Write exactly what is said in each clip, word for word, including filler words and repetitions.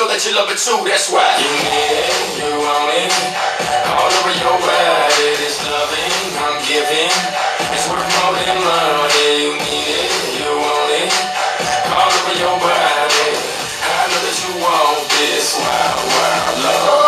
that you love it too, that's why. You need it, you want it, all over your body. This loving I'm giving, it's worth more than money. You need it, you want it, all over your body. I know that you want this wild, wild love.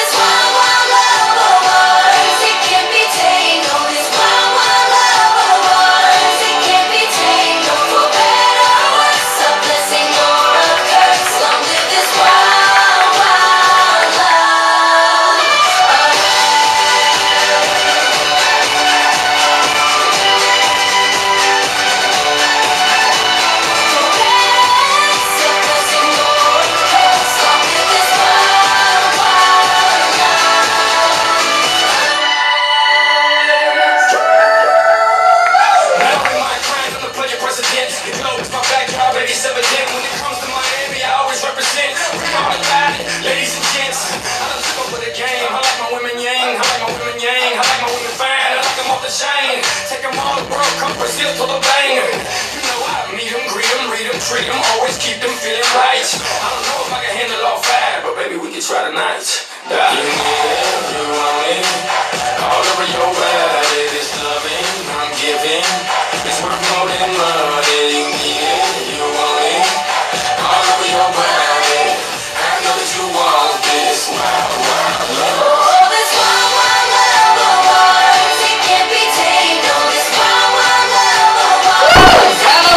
Ladies and gents, I done took over the game. I like my women yang, I like my women yang, I like my women fine, I like them off the chain. Take them all to world, come Brazil to the bang. You know I meet them, greet them, read them, treat them, always keep them feeling right. I don't know if I can handle all five, but baby we can try tonight. You need it, you want it, all over your body. This loving I'm giving, it's worth more than money. You need it, you want it, all over your body. You want this wild, wild love. Oh, this wild, wild love of ours, it can't be tamed. Oh, this wild, wild love of ours. Bravo,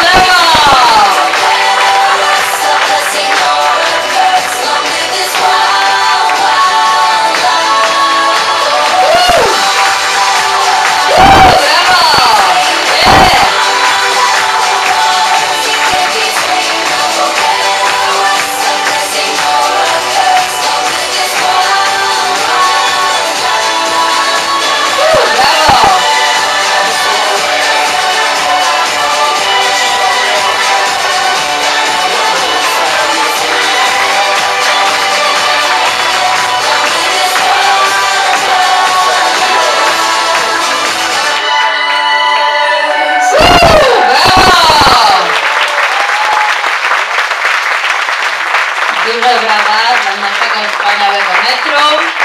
bravo! It's a blessing or a curse. Long live this wild, wild love. Bravo! Yeah! Duże brawa dla naszego wspaniałego metru.